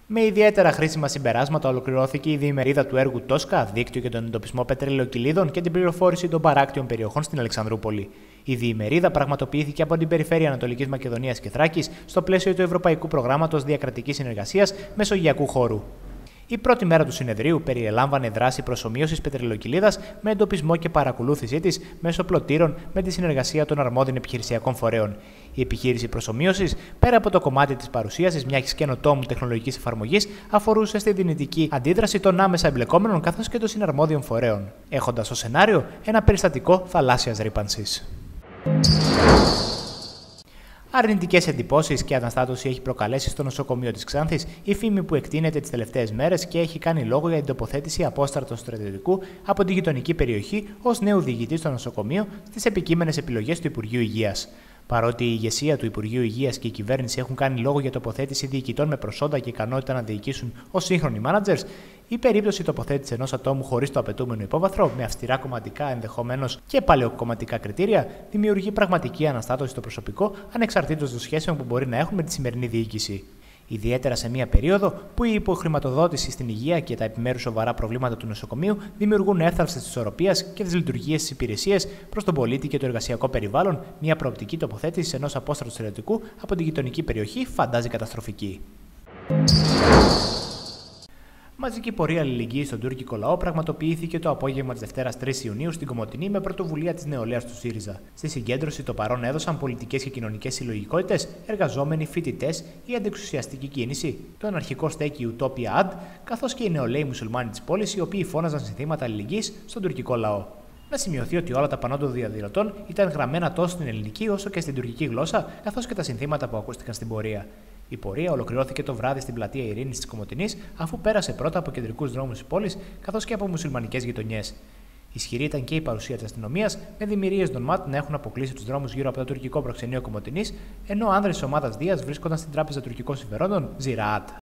Με ιδιαίτερα χρήσιμα συμπεράσματα ολοκληρώθηκε η διημερίδα του έργου Τόσκα, δίκτυο για τον εντοπισμό πετρελαιοκυλίδων και την πληροφόρηση των παράκτιων περιοχών στην Αλεξανδρούπολη. Η διημερίδα πραγματοποιήθηκε από την Περιφέρεια Ανατολικής Μακεδονίας και Θράκης στο πλαίσιο του Ευρωπαϊκού Προγράμματος Διακρατικής Συνεργασίας Μεσογειακού Χώρου. Η πρώτη μέρα του συνεδρίου περιελάμβανε δράση προσομοίωσης πετρελαιοκυλίδας με εντοπισμό και παρακολούθησή της μέσω πλωτήρων με τη συνεργασία των αρμόδιων επιχειρησιακών φορέων. Η επιχείρηση προσομοίωσης, πέρα από το κομμάτι της παρουσίασης μιας καινοτόμου τεχνολογικής εφαρμογής, αφορούσε στη δυνητική αντίδραση των άμεσα εμπλεκόμενων καθώς και των συναρμόδιων φορέων, έχοντας ως σενάριο ένα περιστατικό θαλάσσιας ρύπανσης. Αρνητικές εντυπώσεις και αναστάτωση έχει προκαλέσει στο νοσοκομείο της Ξάνθης η φήμη που εκτείνεται τις τελευταίες μέρες και έχει κάνει λόγο για την τοποθέτηση απόστρατου στρατιωτικού από τη γειτονική περιοχή ως νέου διοικητή στο νοσοκομείο στις επικείμενες επιλογές του Υπουργείου Υγείας. Παρότι η ηγεσία του Υπουργείου Υγείας και η κυβέρνηση έχουν κάνει λόγο για τοποθέτηση διοικητών με προσόντα και ικανότητα να διοικήσουν ως σύγχρονοι managers, η περίπτωση τοποθέτηση ενός ατόμου χωρίς το απαιτούμενο υπόβαθρο, με αυστηρά κομματικά ενδεχομένως και παλαιοκομματικά κριτήρια, δημιουργεί πραγματική αναστάτωση στο προσωπικό ανεξαρτήτως των σχέσεων που μπορεί να έχουν με τη σημερινή διοίκηση. Ιδιαίτερα σε μια περίοδο που η υποχρηματοδότηση στην υγεία και τα επιμέρους σοβαρά προβλήματα του νοσοκομείου δημιουργούν έθραυση της ισορροπίας και της λειτουργίας της υπηρεσίας προς τον πολίτη και το εργασιακό περιβάλλον, μια προοπτική τοποθέτηση ενός απόστρατου στρατιωτικού από την γειτονική περιοχή φαντάζει καταστροφική. Μαζική πορεία αλληλεγγύης στον τουρκικό λαό πραγματοποιήθηκε το απόγευμα της Δευτέρας 3 Ιουνίου στην Κομοτηνή με πρωτοβουλία της νεολαίας του ΣΥΡΙΖΑ. Στη συγκέντρωση το παρόν έδωσαν πολιτικές και κοινωνικές συλλογικότητες, εργαζόμενοι, φοιτητές, η αντεξουσιαστική κίνηση, το αναρχικό στέκι Utopia Ad, καθώς και οι νεολαίοι μουσουλμάνοι της πόλης, οι οποίοι φώναζαν συνθήματα αλληλεγγύης στον τουρκικό λαό. Να σημειωθεί ότι όλα τα πανό των διαδηλωτών ήταν γραμμένα τόσο στην ελληνική όσο και στην τουρκική γλώσσα, καθώς και τα συνθήματα που ακούστηκαν στην πορεία. Η πορεία ολοκληρώθηκε το βράδυ στην πλατεία Ειρήνης της Κομοτηνής, αφού πέρασε πρώτα από κεντρικούς δρόμους της πόλης καθώς και από μουσουλμανικές γειτονιές. Ισχυρή ήταν και η παρουσία της αστυνομίας, με δημιουργίες των ΜΑΤ να έχουν αποκλείσει τους δρόμους γύρω από το τουρκικό προξενείο Κομοτηνής, ενώ άνδρες της ομάδας Δίας βρίσκονταν στην τράπεζα τουρκικών συμφερόντων Ziraat.